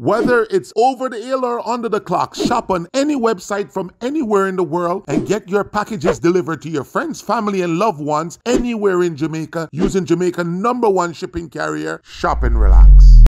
Whether it's over the hill or under the clock, shop on any website from anywhere in the world and get your packages delivered to your friends, family, and loved ones anywhere in Jamaica using Jamaica's #1 shipping carrier, Shop and Relax.